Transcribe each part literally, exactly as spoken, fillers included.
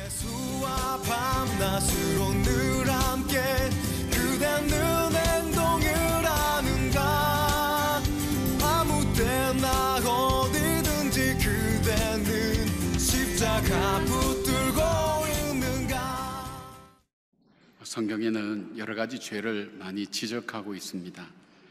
수와 밤낮으로 늘 함께 그대는 행동을 하는가 아무 때나 어디든지 그대는 십자가 붙들고 있는가. 성경에는 여러 가지 죄를 많이 지적하고 있습니다.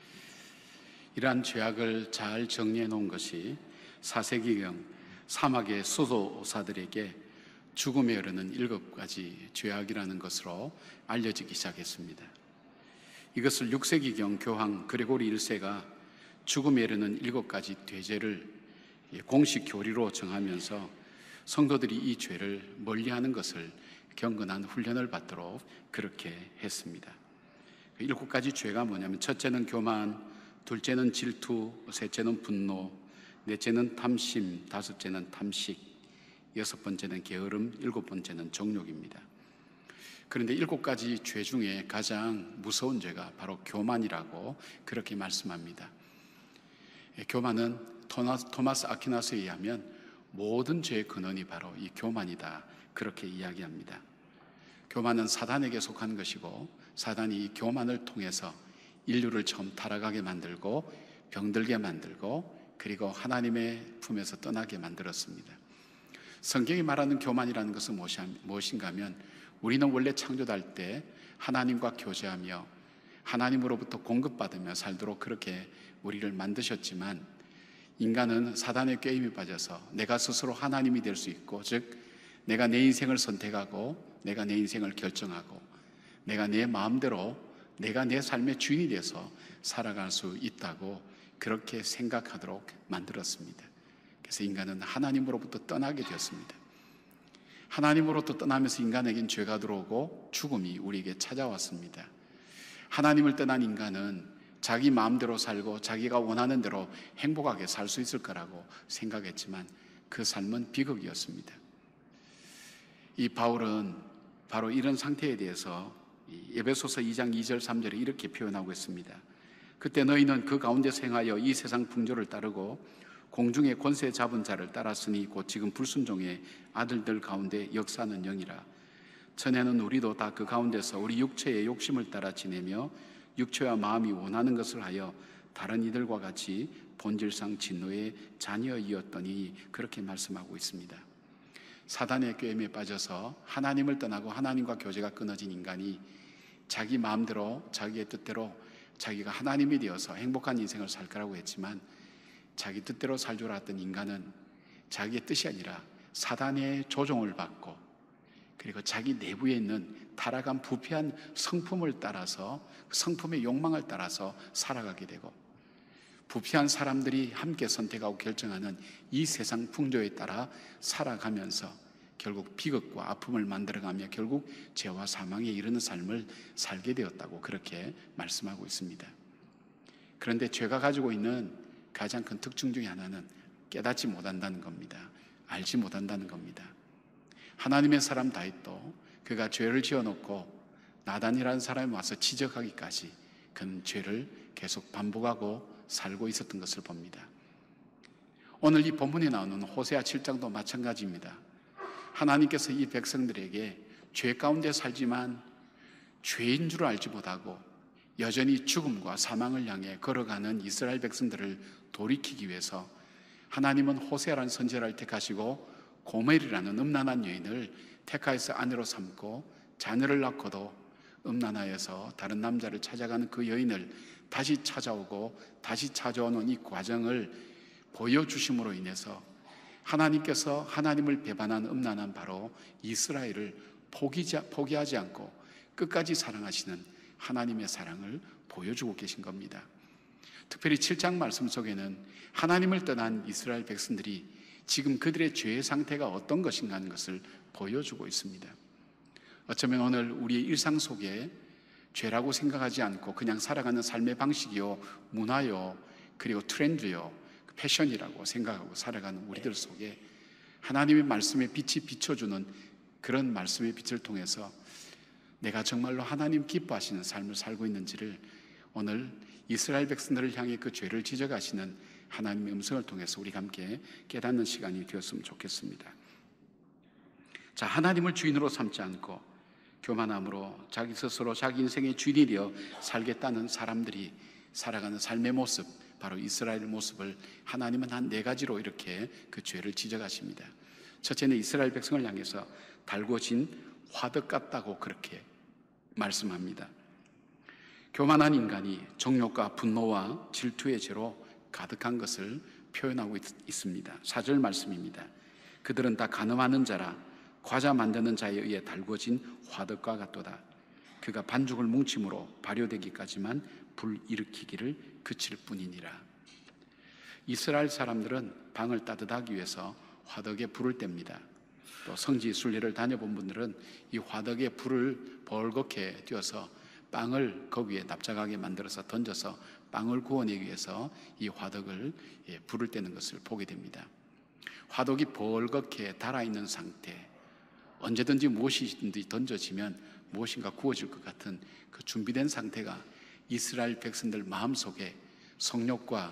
이러한 죄악을 잘 정리해 놓은 것이 사세기경 사막의 수도사들에게 죽음에 이르는 일곱 가지 죄악이라는 것으로 알려지기 시작했습니다. 이것을 육 세기경 교황 그레고리 일 세가 죽음에 이르는 일곱 가지 죄를 공식 교리로 정하면서 성도들이 이 죄를 멀리하는 것을 경건한 훈련을 받도록 그렇게 했습니다. 일곱 가지 죄가 뭐냐면 첫째는 교만, 둘째는 질투, 셋째는 분노, 넷째는 탐심, 다섯째는 탐식, 여섯 번째는 게으름, 일곱 번째는 정욕입니다. 그런데 일곱 가지 죄 중에 가장 무서운 죄가 바로 교만이라고 그렇게 말씀합니다. 교만은 토마스 아퀴나스에 의하면 모든 죄의 근원이 바로 이 교만이다, 그렇게 이야기합니다. 교만은 사단에게 속한 것이고 사단이 이 교만을 통해서 인류를 처음 타락하게 만들고 병들게 만들고 그리고 하나님의 품에서 떠나게 만들었습니다. 성경이 말하는 교만이라는 것은 무엇인가 하면 우리는 원래 창조될 때 하나님과 교제하며 하나님으로부터 공급받으며 살도록 그렇게 우리를 만드셨지만 인간은 사단의 꾀임에 빠져서 내가 스스로 하나님이 될 수 있고, 즉 내가 내 인생을 선택하고 내가 내 인생을 결정하고 내가 내 마음대로 내가 내 삶의 주인이 돼서 살아갈 수 있다고 그렇게 생각하도록 만들었습니다. 그래서 인간은 하나님으로부터 떠나게 되었습니다. 하나님으로부터 떠나면서 인간에겐 죄가 들어오고 죽음이 우리에게 찾아왔습니다. 하나님을 떠난 인간은 자기 마음대로 살고 자기가 원하는 대로 행복하게 살 수 있을 거라고 생각했지만 그 삶은 비극이었습니다. 이 바울은 바로 이런 상태에 대해서 에베소서 이 장 이 절 삼 절에 이렇게 표현하고 있습니다. 그때 너희는 그 가운데서 행하여 이 세상 풍조를 따르고 공중의 권세 잡은 자를 따랐으니 곧 지금 불순종의 아들들 가운데 역사하는 영이라. 전에는 우리도 다 그 가운데서 우리 육체의 욕심을 따라 지내며 육체와 마음이 원하는 것을 하여 다른 이들과 같이 본질상 진노의 자녀이었더니, 그렇게 말씀하고 있습니다. 사단의 꾀임에 빠져서 하나님을 떠나고 하나님과 교제가 끊어진 인간이 자기 마음대로 자기의 뜻대로 자기가 하나님이 되어서 행복한 인생을 살 거라고 했지만 자기 뜻대로 살 줄 알았던 인간은 자기의 뜻이 아니라 사단의 조종을 받고 그리고 자기 내부에 있는 타락한 부패한 성품을 따라서 성품의 욕망을 따라서 살아가게 되고, 부패한 사람들이 함께 선택하고 결정하는 이 세상 풍조에 따라 살아가면서 결국 비극과 아픔을 만들어가며 결국 죄와 사망에 이르는 삶을 살게 되었다고 그렇게 말씀하고 있습니다. 그런데 죄가 가지고 있는 가장 큰 특징 중에 하나는 깨닫지 못한다는 겁니다. 알지 못한다는 겁니다. 하나님의 사람 다윗도 그가 죄를 지어놓고 나단이라는 사람이 와서 지적하기까지 그는 죄를 계속 반복하고 살고 있었던 것을 봅니다. 오늘 이 본문에 나오는 호세아 칠 장도 마찬가지입니다. 하나님께서 이 백성들에게 죄 가운데 살지만 죄인 줄 알지 못하고 여전히 죽음과 사망을 향해 걸어가는 이스라엘 백성들을 돌이키기 위해서 하나님은 호세아라는 선지자를 택하시고 고멜이라는 음란한 여인을 택하여서 아내로 삼고 자녀를 낳고도 음란하여서 다른 남자를 찾아가는 그 여인을 다시 찾아오고 다시 찾아오는 이 과정을 보여주심으로 인해서 하나님께서 하나님을 배반한 음란한 바로 이스라엘을 포기자, 포기하지 않고 끝까지 사랑하시는 하나님의 사랑을 보여주고 계신 겁니다. 특별히 칠 장 말씀 속에는 하나님을 떠난 이스라엘 백성들이 지금 그들의 죄의 상태가 어떤 것인가 하는 것을 보여주고 있습니다. 어쩌면 오늘 우리의 일상 속에 죄라고 생각하지 않고 그냥 살아가는 삶의 방식이요, 문화요, 그리고 트렌드요, 패션이라고 생각하고 살아가는 우리들 속에 하나님의 말씀의 빛이 비춰주는 그런 말씀의 빛을 통해서 내가 정말로 하나님 기뻐하시는 삶을 살고 있는지를 오늘 이스라엘 백성들을 향해 그 죄를 지적하시는 하나님의 음성을 통해서 우리가 함께 깨닫는 시간이 되었으면 좋겠습니다. 자, 하나님을 주인으로 삼지 않고 교만함으로 자기 스스로 자기 인생의 주인이 되어 살겠다는 사람들이 살아가는 삶의 모습, 바로 이스라엘의 모습을 하나님은 한 네 가지로 이렇게 그 죄를 지적하십니다. 첫째는 이스라엘 백성을 향해서 달궈진 화덕 같다고 그렇게 말씀합니다. 교만한 인간이 정욕과 분노와 질투의 죄로 가득한 것을 표현하고 있, 있습니다. 사 절 말씀입니다. 그들은 다 간음하는 자라 과자 만드는 자에 의해 달궈진 화덕과 같도다. 그가 반죽을 뭉침으로 발효되기까지만 불 일으키기를 그칠 뿐이니라. 이스라엘 사람들은 방을 따뜻하기 위해서 화덕에 불을 뗍니다. 또 성지 순례를 다녀본 분들은 이 화덕에 불을 벌겋게 띄워서 빵을 거기에 납작하게 만들어서 던져서 빵을 구워내기 위해서 이 화덕을 예, 불을 떼는 것을 보게 됩니다. 화덕이 벌겋게 달아있는 상태, 언제든지 무엇이든지 던져지면 무엇인가 구워질 것 같은 그 준비된 상태가 이스라엘 백성들 마음속에 성욕과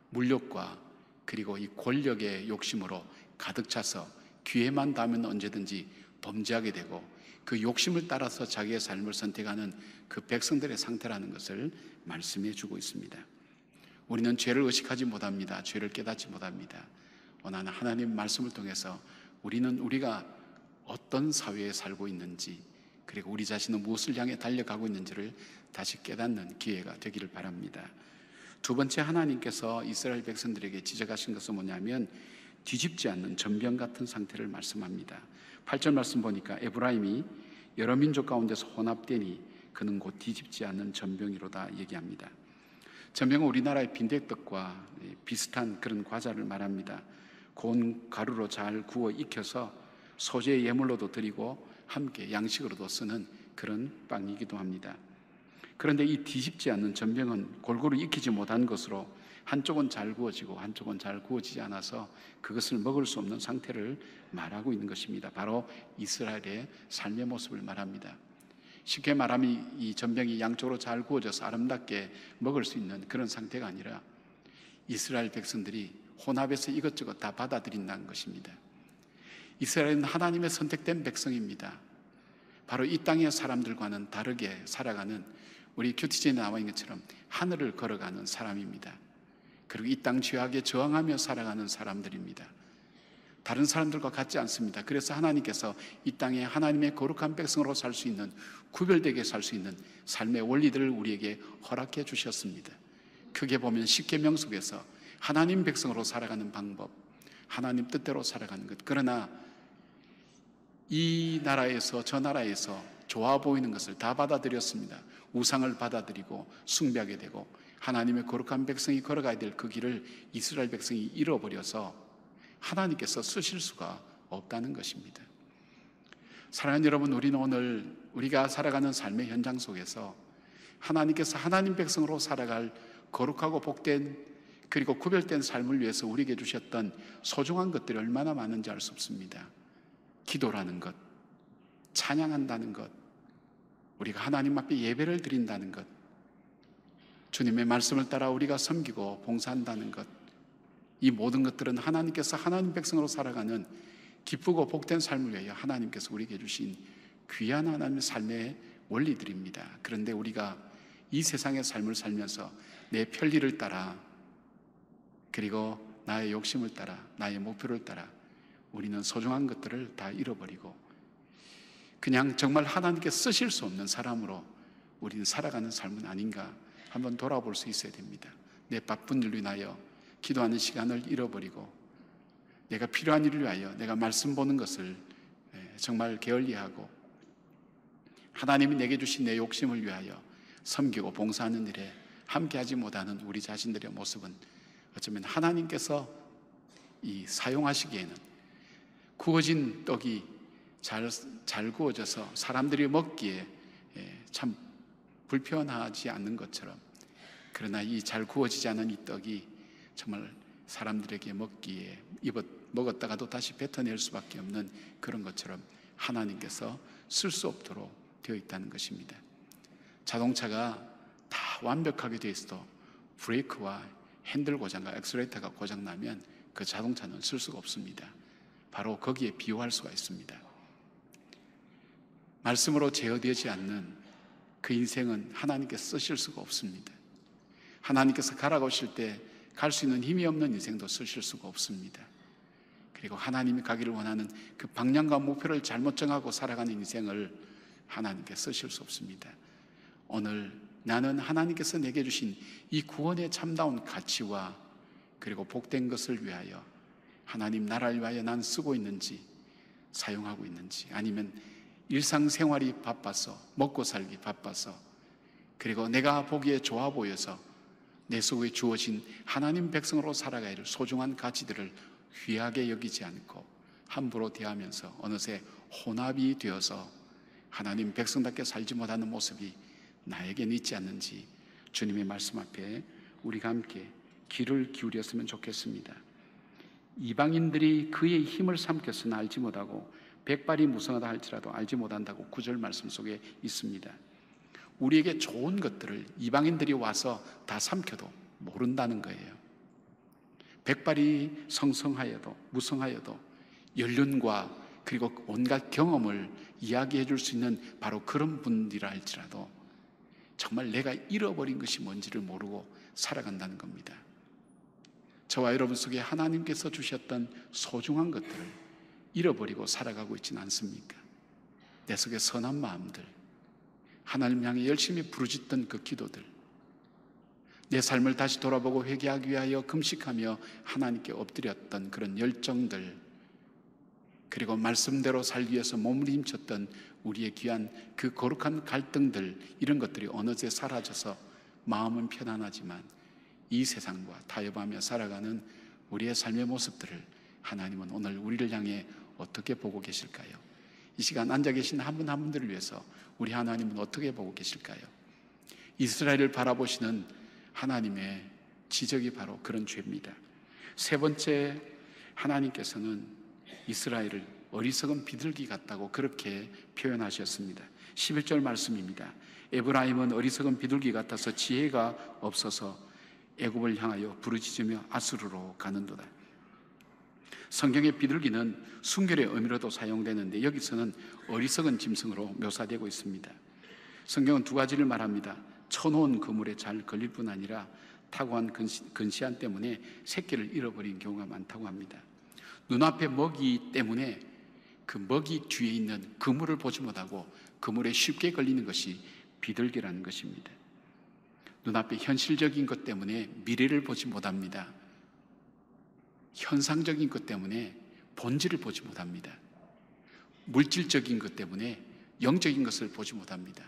물욕과 그리고 이 권력의 욕심으로 가득 차서 기회만 닿으면 언제든지 범죄하게 되고 그 욕심을 따라서 자기의 삶을 선택하는 그 백성들의 상태라는 것을 말씀해 주고 있습니다. 우리는 죄를 의식하지 못합니다. 죄를 깨닫지 못합니다. 원하는 하나님 말씀을 통해서 우리는 우리가 어떤 사회에 살고 있는지, 그리고 우리 자신은 무엇을 향해 달려가고 있는지를 다시 깨닫는 기회가 되기를 바랍니다. 두 번째, 하나님께서 이스라엘 백성들에게 지적하신 것은 뭐냐면 뒤집지 않는 전병 같은 상태를 말씀합니다. 팔 절 말씀 보니까 에브라임이 여러 민족 가운데서 혼합되니 그는 곧 뒤집지 않는 전병이로다 얘기합니다. 전병은 우리나라의 빈대떡과 비슷한 그런 과자를 말합니다. 고운 가루로 잘 구워 익혀서 소재의 예물로도 드리고 함께 양식으로도 쓰는 그런 빵이기도 합니다. 그런데 이 뒤집지 않는 전병은 골고루 익히지 못한 것으로 한쪽은 잘 구워지고 한쪽은 잘 구워지지 않아서 그것을 먹을 수 없는 상태를 말하고 있는 것입니다. 바로 이스라엘의 삶의 모습을 말합니다. 쉽게 말하면 이 전병이 양쪽으로 잘 구워져서 아름답게 먹을 수 있는 그런 상태가 아니라 이스라엘 백성들이 혼합해서 이것저것 다 받아들인다는 것입니다. 이스라엘은 하나님의 선택된 백성입니다. 바로 이 땅의 사람들과는 다르게 살아가는, 우리 큐티전에 나와 있는 것처럼 하늘을 걸어가는 사람입니다. 그리고 이 땅 죄악에 저항하며 살아가는 사람들입니다. 다른 사람들과 같지 않습니다. 그래서 하나님께서 이 땅에 하나님의 거룩한 백성으로 살 수 있는, 구별되게 살 수 있는 삶의 원리들을 우리에게 허락해 주셨습니다. 크게 보면 십계명 속에서 하나님 백성으로 살아가는 방법, 하나님 뜻대로 살아가는 것. 그러나 이 나라에서 저 나라에서 좋아 보이는 것을 다 받아들였습니다. 우상을 받아들이고 숭배하게 되고 하나님의 거룩한 백성이 걸어가야 될 그 길을 이스라엘 백성이 잃어버려서 하나님께서 쓰실 수가 없다는 것입니다. 사랑하는 여러분, 우리는 오늘 우리가 살아가는 삶의 현장 속에서 하나님께서 하나님 백성으로 살아갈 거룩하고 복된 그리고 구별된 삶을 위해서 우리에게 주셨던 소중한 것들이 얼마나 많은지 알 수 없습니다. 기도라는 것, 찬양한다는 것, 우리가 하나님 앞에 예배를 드린다는 것, 주님의 말씀을 따라 우리가 섬기고 봉사한다는 것, 이 모든 것들은 하나님께서 하나님 백성으로 살아가는 기쁘고 복된 삶을 위하여 하나님께서 우리에게 주신 귀한 하나님의 삶의 원리들입니다. 그런데 우리가 이 세상의 삶을 살면서 내 편리를 따라, 그리고 나의 욕심을 따라, 나의 목표를 따라 우리는 소중한 것들을 다 잃어버리고 그냥 정말 하나님께 쓰실 수 없는 사람으로 우리는 살아가는 삶은 아닌가 한번 돌아볼 수 있어야 됩니다. 내 바쁜 일로 인하여 기도하는 시간을 잃어버리고 내가 필요한 일을 위하여 내가 말씀 보는 것을 정말 게을리하고 하나님이 내게 주신 내 욕심을 위하여 섬기고 봉사하는 일에 함께하지 못하는 우리 자신들의 모습은 어쩌면 하나님께서 이 사용하시기에는 구워진 떡이 잘, 잘 구워져서 사람들이 먹기에 참 불편하지 않는 것처럼, 그러나 이 잘 구워지지 않은 이 떡이 정말 사람들에게 먹기에 입어 먹었다가도 다시 뱉어낼 수밖에 없는 그런 것처럼 하나님께서 쓸 수 없도록 되어 있다는 것입니다. 자동차가 다 완벽하게 되어 있어도 브레이크와 핸들 고장과 엑셀레이터가 고장나면 그 자동차는 쓸 수가 없습니다. 바로 거기에 비유할 수가 있습니다. 말씀으로 제어되지 않는 그 인생은 하나님께서 쓰실 수가 없습니다. 하나님께서 가라고 하실 때 갈 수 있는 힘이 없는 인생도 쓰실 수가 없습니다. 그리고 하나님이 가기를 원하는 그 방향과 목표를 잘못 정하고 살아가는 인생을 하나님께 쓰실 수 없습니다. 오늘 나는 하나님께서 내게 주신 이 구원의 참다운 가치와 그리고 복된 것을 위하여 하나님 나라를 위하여 난 쓰고 있는지, 사용하고 있는지, 아니면 일상생활이 바빠서, 먹고 살기 바빠서, 그리고 내가 보기에 좋아 보여서 내 속에 주어진 하나님 백성으로 살아가야 할 소중한 가치들을 귀하게 여기지 않고 함부로 대하면서 어느새 혼합이 되어서 하나님 백성답게 살지 못하는 모습이 나에겐 있지 않는지 주님의 말씀 앞에 우리가 함께 귀를 기울였으면 좋겠습니다. 이방인들이 그의 힘을 삼켰으나 알지 못하고 백발이 무성하다 할지라도 알지 못한다고 구절 말씀 속에 있습니다. 우리에게 좋은 것들을 이방인들이 와서 다 삼켜도 모른다는 거예요. 백발이 성성하여도 무성하여도 연륜과 그리고 온갖 경험을 이야기해 줄 수 있는 바로 그런 분들이라 할지라도 정말 내가 잃어버린 것이 뭔지를 모르고 살아간다는 겁니다. 저와 여러분 속에 하나님께서 주셨던 소중한 것들을 잃어버리고 살아가고 있지는 않습니까? 내 속에 선한 마음들, 하나님 향해 열심히 부르짖던 그 기도들, 내 삶을 다시 돌아보고 회개하기 위하여 금식하며 하나님께 엎드렸던 그런 열정들, 그리고 말씀대로 살기 위해서 몸부림쳤던 우리의 귀한 그 거룩한 갈등들, 이런 것들이 어느새 사라져서 마음은 편안하지만 이 세상과 타협하며 살아가는 우리의 삶의 모습들을 하나님은 오늘 우리를 향해 어떻게 보고 계실까요? 이 시간 앉아 계신 한 분 한 분들을 위해서 우리 하나님은 어떻게 보고 계실까요? 이스라엘을 바라보시는 하나님의 지적이 바로 그런 죄입니다. 세 번째, 하나님께서는 이스라엘을 어리석은 비둘기 같다고 그렇게 표현하셨습니다. 십일 절 말씀입니다. 에브라임은 어리석은 비둘기 같아서 지혜가 없어서 애굽을 향하여 부르짖으며 아수르로 가는도다. 성경의 비둘기는 순결의 의미로도 사용되는데 여기서는 어리석은 짐승으로 묘사되고 있습니다. 성경은 두 가지를 말합니다. 쳐놓은 그물에 잘 걸릴 뿐 아니라 타고한 근시안 때문에 새끼를 잃어버린 경우가 많다고 합니다. 눈앞에 먹이 때문에 그 먹이 뒤에 있는 그물을 보지 못하고 그물에 쉽게 걸리는 것이 비둘기라는 것입니다. 눈앞에 현실적인 것 때문에 미래를 보지 못합니다. 현상적인 것 때문에 본질을 보지 못합니다. 물질적인 것 때문에 영적인 것을 보지 못합니다.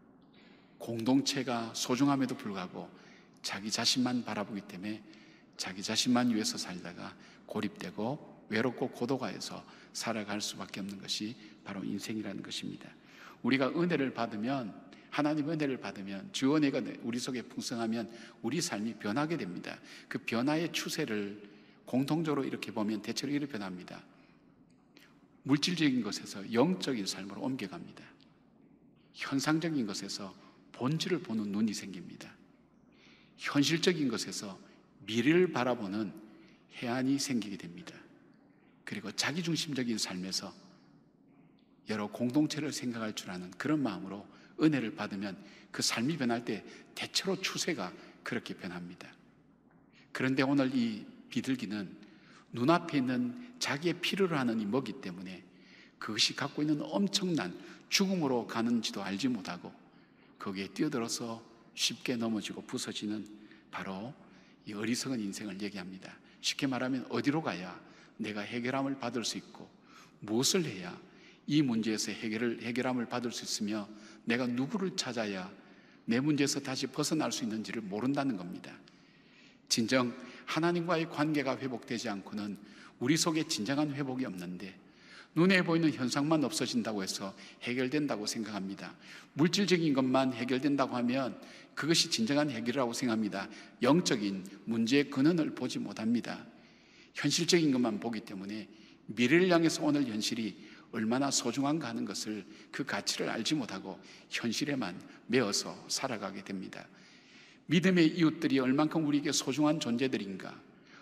공동체가 소중함에도 불구하고 자기 자신만 바라보기 때문에 자기 자신만 위해서 살다가 고립되고 외롭고 고독하여서 살아갈 수밖에 없는 것이 바로 인생이라는 것입니다. 우리가 은혜를 받으면, 하나님 은혜를 받으면, 주 은혜가 우리 속에 풍성하면 우리 삶이 변하게 됩니다. 그 변화의 추세를 공통적으로 이렇게 보면 대체로 이렇게 변합니다. 물질적인 것에서 영적인 삶으로 옮겨갑니다. 현상적인 것에서 본질을 보는 눈이 생깁니다. 현실적인 것에서 미래를 바라보는 해안이 생기게 됩니다. 그리고 자기중심적인 삶에서 여러 공동체를 생각할 줄 아는 그런 마음으로 은혜를 받으면 그 삶이 변할 때 대체로 추세가 그렇게 변합니다. 그런데 오늘 이 비둘기는 눈앞에 있는 자기의 필요로 하는 이 먹이 때문에 그것이 갖고 있는 엄청난 죽음으로 가는지도 알지 못하고 거기에 뛰어들어서 쉽게 넘어지고 부서지는 바로 이 어리석은 인생을 얘기합니다. 쉽게 말하면 어디로 가야 내가 해결함을 받을 수 있고 무엇을 해야 이 문제에서 해결을, 해결함을 받을 수 있으며 내가 누구를 찾아야 내 문제에서 다시 벗어날 수 있는지를 모른다는 겁니다. 진정 하나님과의 관계가 회복되지 않고는 우리 속에 진정한 회복이 없는데 눈에 보이는 현상만 없어진다고 해서 해결된다고 생각합니다. 물질적인 것만 해결된다고 하면 그것이 진정한 해결이라고 생각합니다. 영적인 문제의 근원을 보지 못합니다. 현실적인 것만 보기 때문에 미래를 향해서 오늘 현실이 얼마나 소중한가 하는 것을, 그 가치를 알지 못하고 현실에만 매어서 살아가게 됩니다. 믿음의 이웃들이 얼만큼 우리에게 소중한 존재들인가,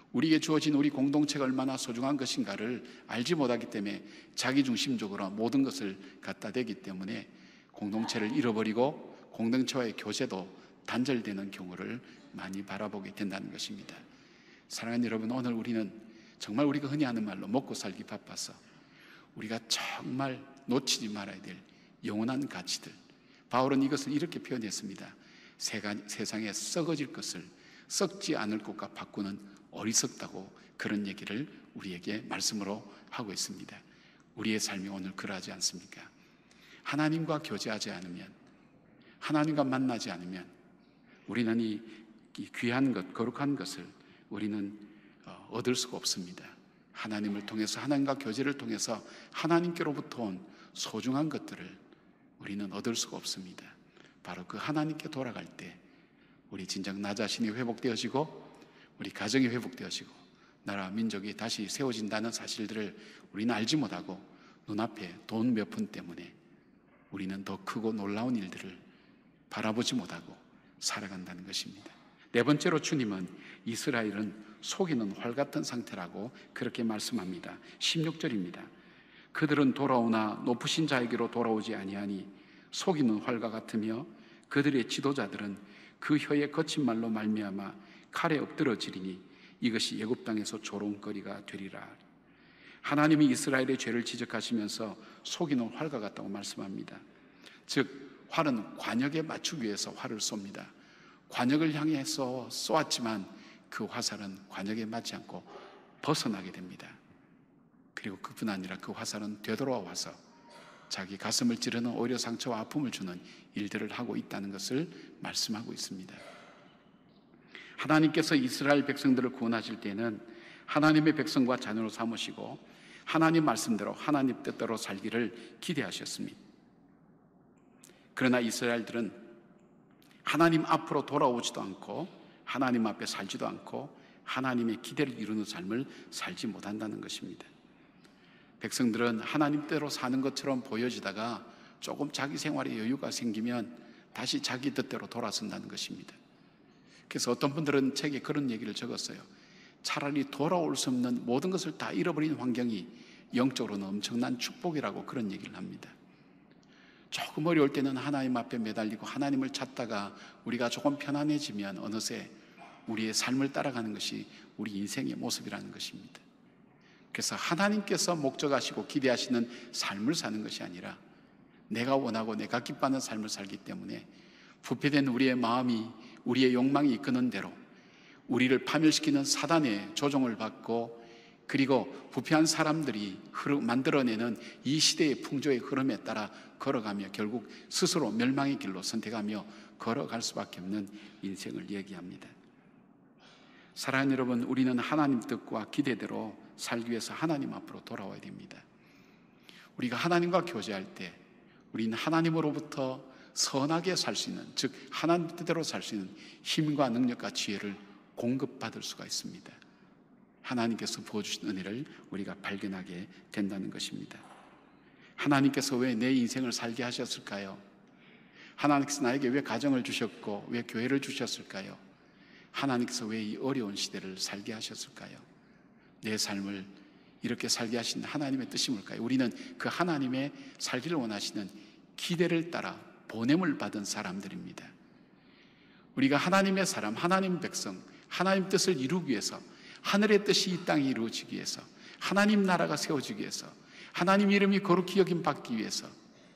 우리에게 주어진 우리 공동체가 얼마나 소중한 것인가를 알지 못하기 때문에 자기중심적으로 모든 것을 갖다 대기 때문에 공동체를 잃어버리고 공동체와의 교제도 단절되는 경우를 많이 바라보게 된다는 것입니다. 사랑하는 여러분, 오늘 우리는 정말 우리가 흔히 하는 말로 먹고 살기 바빠서 우리가 정말 놓치지 말아야 될 영원한 가치들, 바울은 이것을 이렇게 표현했습니다. 세상에 썩어질 것을 썩지 않을 것과 바꾸는 어리석다고 그런 얘기를 우리에게 말씀으로 하고 있습니다. 우리의 삶이 오늘 그러하지 않습니까? 하나님과 교제하지 않으면, 하나님과 만나지 않으면 우리는 이 귀한 것, 거룩한 것을 우리는 얻을 수가 없습니다. 하나님을 통해서, 하나님과 교제를 통해서 하나님께로부터 온 소중한 것들을 우리는 얻을 수가 없습니다. 바로 그 하나님께 돌아갈 때 우리 진정 나 자신이 회복되어지고 우리 가정이 회복되어지고 나라 민족이 다시 세워진다는 사실들을 우리는 알지 못하고 눈앞에 돈 몇 푼 때문에 우리는 더 크고 놀라운 일들을 바라보지 못하고 살아간다는 것입니다. 네 번째로 주님은 이스라엘은 속이는 활 같은 상태라고 그렇게 말씀합니다. 십육 절입니다. 그들은 돌아오나 높으신 자에게로 돌아오지 아니하니 속이는 활과 같으며 그들의 지도자들은 그 혀의 거친 말로 말미암아 칼에 엎드러지리니 이것이 애굽 땅에서 조롱거리가 되리라. 하나님이 이스라엘의 죄를 지적하시면서 속이는 활과 같다고 말씀합니다. 즉 활은 관역에 맞추기 위해서 활을 쏩니다. 관역을 향해서 쏘았지만 그 화살은 관역에 맞지 않고 벗어나게 됩니다. 그리고 그뿐 아니라 그 화살은 되돌아와서 자기 가슴을 찌르는 오히려 상처와 아픔을 주는 일들을 하고 있다는 것을 말씀하고 있습니다. 하나님께서 이스라엘 백성들을 구원하실 때는 하나님의 백성과 자녀로 삼으시고 하나님 말씀대로 하나님 뜻대로 살기를 기대하셨습니다. 그러나 이스라엘들은 하나님 앞으로 돌아오지도 않고 하나님 앞에 살지도 않고 하나님의 기대를 이루는 삶을 살지 못한다는 것입니다. 백성들은 하나님대로 사는 것처럼 보여지다가 조금 자기 생활에 여유가 생기면 다시 자기 뜻대로 돌아선다는 것입니다. 그래서 어떤 분들은 책에 그런 얘기를 적었어요. 차라리 돌아올 수 없는 모든 것을 다 잃어버린 환경이 영적으로는 엄청난 축복이라고 그런 얘기를 합니다. 조금 어려울 때는 하나님 앞에 매달리고 하나님을 찾다가 우리가 조금 편안해지면 어느새 우리의 삶을 따라가는 것이 우리 인생의 모습이라는 것입니다. 그래서 하나님께서 목적하시고 기대하시는 삶을 사는 것이 아니라 내가 원하고 내가 기뻐하는 삶을 살기 때문에 부패된 우리의 마음이 우리의 욕망이 이끄는 대로 우리를 파멸시키는 사단의 조종을 받고 그리고 부패한 사람들이 만들어내는 이 시대의 풍조의 흐름에 따라 걸어가며 결국 스스로 멸망의 길로 선택하며 걸어갈 수밖에 없는 인생을 얘기합니다. 사랑하는 여러분, 우리는 하나님 뜻과 기대대로 살기 위해서 하나님 앞으로 돌아와야 됩니다. 우리가 하나님과 교제할 때 우리는 하나님으로부터 선하게 살 수 있는, 즉 하나님 뜻대로 살 수 있는 힘과 능력과 지혜를 공급받을 수가 있습니다. 하나님께서 부어주신 은혜를 우리가 발견하게 된다는 것입니다. 하나님께서 왜 내 인생을 살게 하셨을까요? 하나님께서 나에게 왜 가정을 주셨고 왜 교회를 주셨을까요? 하나님께서 왜 이 어려운 시대를 살게 하셨을까요? 내 삶을 이렇게 살게 하신 하나님의 뜻이 뭘까요? 우리는 그 하나님의 살기를 원하시는 기대를 따라 보냄을 받은 사람들입니다. 우리가 하나님의 사람, 하나님 백성, 하나님 뜻을 이루기 위해서, 하늘의 뜻이 이 땅에 이루어지기 위해서, 하나님 나라가 세워지기 위해서, 하나님 이름이 거룩히 여김 받기 위해서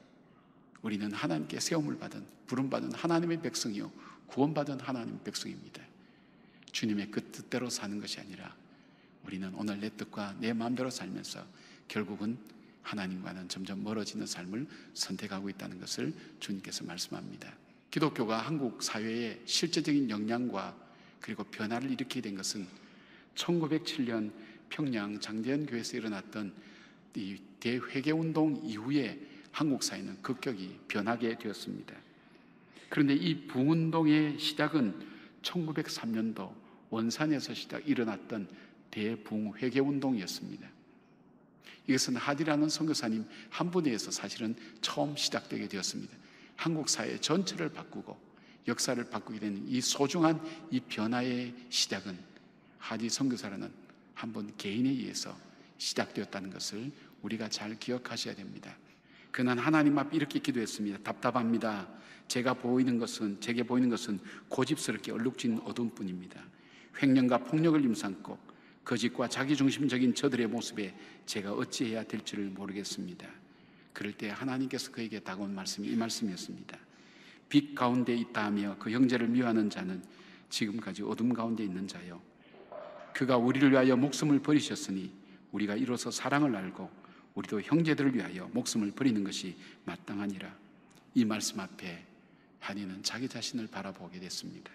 우리는 하나님께 세움을 받은, 부름받은 하나님의 백성이요 구원받은 하나님 백성입니다. 주님의 그 뜻대로 사는 것이 아니라 우리는 오늘 내 뜻과 내 마음대로 살면서 결국은 하나님과는 점점 멀어지는 삶을 선택하고 있다는 것을 주님께서 말씀합니다. 기독교가 한국 사회에 실제적인 영향과 그리고 변화를 일으키게 된 것은 천구백칠 년 평양 장대현 교회에서 일어났던 이 대회개운동 이후에 한국 사회는 급격히 변하게 되었습니다. 그런데 이 부흥운동의 시작은 천구백삼 년도 원산에서 시작 일어났던 대부흥회개운동이었습니다. 이것은 하디라는 선교사님 한 분에 의해서 사실은 처음 시작되게 되었습니다. 한국 사회 전체를 바꾸고 역사를 바꾸게 되는 이 소중한 이 변화의 시작은 하지 선교사라는 한 분 개인에 의해서 시작되었다는 것을 우리가 잘 기억하셔야 됩니다. 그는 하나님 앞에 이렇게 기도했습니다. 답답합니다. 제가 보이는 것은 제게 보이는 것은 고집스럽게 얼룩진 어둠뿐입니다. 횡령과 폭력을 임삼고 거짓과 자기중심적인 저들의 모습에 제가 어찌해야 될지를 모르겠습니다. 그럴 때 하나님께서 그에게 다가온 말씀이 이 말씀이었습니다. 빛 가운데 있다 하며 그 형제를 미워하는 자는 지금까지 어둠 가운데 있는 자요, 그가 우리를 위하여 목숨을 버리셨으니 우리가 이로써 사랑을 알고 우리도 형제들을 위하여 목숨을 버리는 것이 마땅하니라. 이 말씀 앞에 한이는 자기 자신을 바라보게 됐습니다.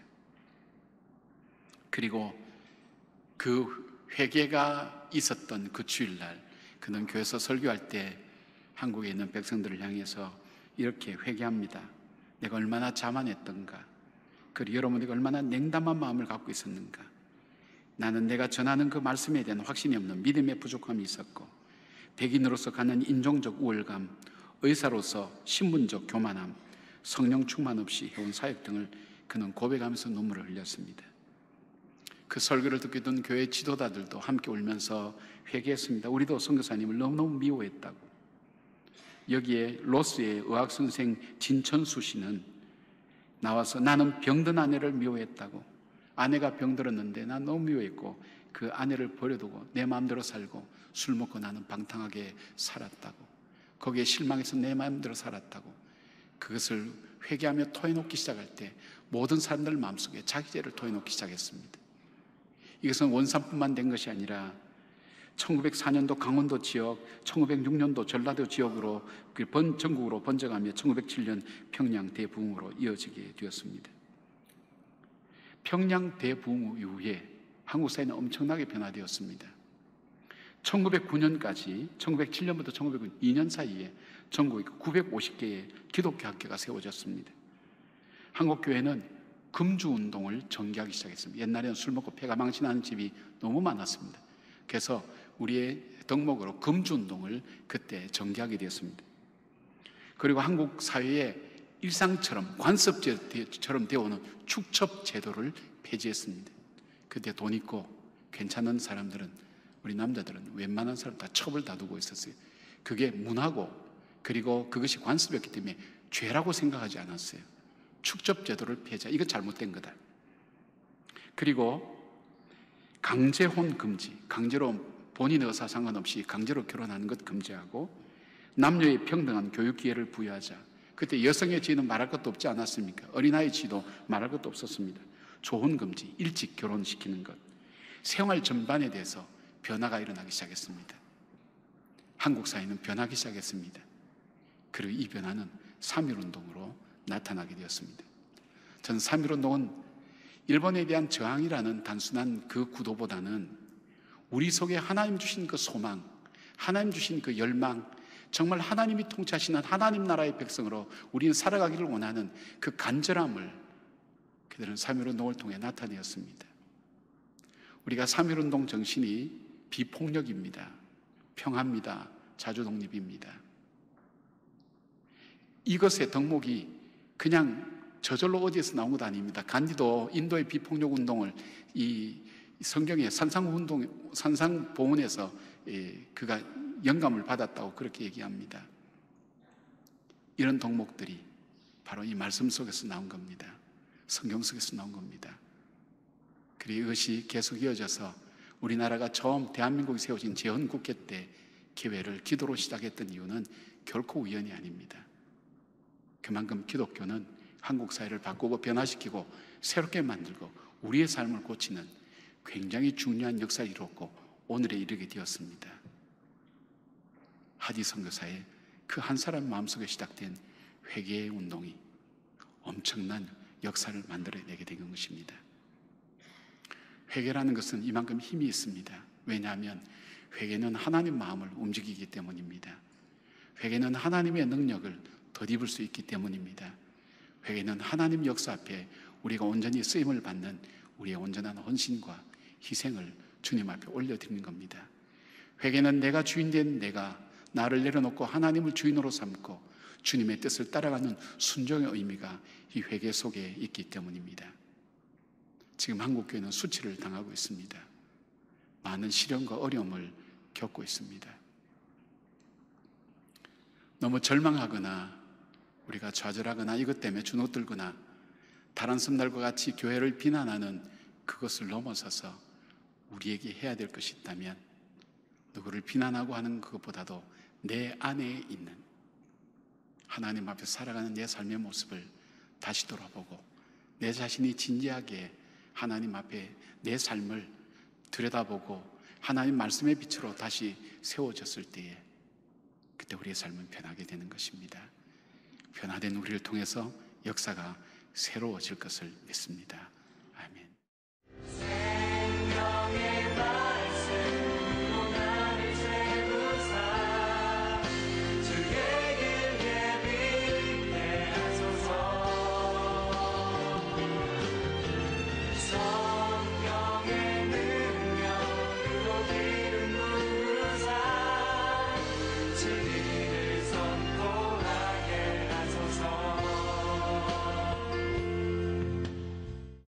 그리고 그 회개가 있었던 그 주일날 그는 교회에서 설교할 때 한국에 있는 백성들을 향해서 이렇게 회개합니다. 내가 얼마나 자만했던가, 그리고 여러분이 얼마나 냉담한 마음을 갖고 있었는가. 나는 내가 전하는 그 말씀에 대한 확신이 없는 믿음의 부족함이 있었고, 백인으로서 갖는 인종적 우월감, 의사로서 신분적 교만함, 성령 충만 없이 해온 사역 등을 그는 고백하면서 눈물을 흘렸습니다. 그 설교를 듣게 된 교회 지도자들도 함께 울면서 회개했습니다. 우리도 선교사님을 너무너무 미워했다고. 여기에 로스의 의학선생 진천수 씨는 나와서 나는 병든 아내를 미워했다고. 아내가 병들었는데 난 너무 미워했고 그 아내를 버려두고 내 마음대로 살고 술 먹고 나는 방탕하게 살았다고. 거기에 실망해서 내 마음대로 살았다고. 그것을 회개하며 토해놓기 시작할 때 모든 사람들 마음속에 자기 죄를 토해놓기 시작했습니다. 이것은 원산뿐만 된 것이 아니라 천구백사 년도 강원도 지역, 천구백육 년도 전라도 지역으로 번, 전국으로 번져가며 천구백칠 년 평양 대부흥으로 이어지게 되었습니다. 평양 대부흥 이후에 한국 사회는 엄청나게 변화되었습니다. 천구백구 년까지, 천구백칠 년부터 천구백구 년 이 년 사이에 전국에 구백오십 개의 기독교 학교가 세워졌습니다. 한국교회는 금주운동을 전개하기 시작했습니다. 옛날에는 술 먹고 폐가 망신하는 집이 너무 많았습니다. 그래서 우리의 덕목으로 금주운동을 그때 전개하게 되었습니다. 그리고 한국 사회에 일상처럼 관습제처럼 되어오는 축첩제도를 폐지했습니다. 그때 돈 있고 괜찮은 사람들은, 우리 남자들은 웬만한 사람 다 첩을 다두고 있었어요. 그게 문화고 그리고 그것이 관습이었기 때문에 죄라고 생각하지 않았어요. 축첩제도를 폐지하, 이거 잘못된 거다. 그리고 강제혼 금지, 강제로 본인의 의사 상관없이 강제로 결혼하는 것 금지하고 남녀의 평등한 교육 기회를 부여하자. 그때 여성의 지위는 말할 것도 없지 않았습니까? 어린아이 지위도 말할 것도 없었습니다. 조혼 금지, 일찍 결혼시키는 것, 생활 전반에 대해서 변화가 일어나기 시작했습니다. 한국 사회는 변하기 시작했습니다. 그리고 이 변화는 삼일운동으로 나타나게 되었습니다. 저는 삼일운동은 일본에 대한 저항이라는 단순한 그 구도보다는 우리 속에 하나님 주신 그 소망, 하나님 주신 그 열망, 정말 하나님이 통치하시는 하나님 나라의 백성으로 우리는 살아가기를 원하는 그 간절함을 그들은 삼일운동을 통해 나타내었습니다. 우리가 삼일운동 정신이 비폭력입니다. 평화입니다. 자주독립입니다. 이것의 덕목이 그냥 저절로 어디에서 나온 것 아닙니다. 간디도 인도의 비폭력 운동을 이 성경의 산상운동, 산상보훈에서 그가 영감을 받았다고 그렇게 얘기합니다. 이런 덕목들이 바로 이 말씀 속에서 나온 겁니다. 성경 속에서 나온 겁니다. 그리고 이것이 계속 이어져서 우리나라가 처음 대한민국이 세워진 제헌국회 때 기회를 기도로 시작했던 이유는 결코 우연이 아닙니다. 그만큼 기독교는 한국 사회를 바꾸고 변화시키고 새롭게 만들고 우리의 삶을 고치는 굉장히 중요한 역사를 이뤘고 오늘에 이르게 되었습니다. 하디 선교사의 그 한 사람 마음속에 시작된 회개의 운동이 엄청난 역사를 만들어내게 된 것입니다. 회개라는 것은 이만큼 힘이 있습니다. 왜냐하면 회개는 하나님 마음을 움직이기 때문입니다. 회개는 하나님의 능력을 덧입을 수 있기 때문입니다. 회개는 하나님 역사 앞에 우리가 온전히 쓰임을 받는 우리의 온전한 헌신과 희생을 주님 앞에 올려드리는 겁니다. 회개는 내가 주인된 내가 나를 내려놓고 하나님을 주인으로 삼고 주님의 뜻을 따라가는 순종의 의미가 이 회개 속에 있기 때문입니다. 지금 한국교회는 수치를 당하고 있습니다. 많은 시련과 어려움을 겪고 있습니다. 너무 절망하거나 우리가 좌절하거나 이것 때문에 주눅들거나 다른 섬들과 같이 교회를 비난하는 그것을 넘어서서 우리에게 해야 될 것이 있다면 누구를 비난하고 하는 그것보다도 내 안에 있는 하나님 앞에 살아가는 내 삶의 모습을 다시 돌아보고 내 자신이 진지하게 하나님 앞에 내 삶을 들여다보고 하나님 말씀의 빛으로 다시 세워졌을 때에 그때 우리의 삶은 변하게 되는 것입니다. 변화된 우리를 통해서 역사가 새로워질 것을 믿습니다.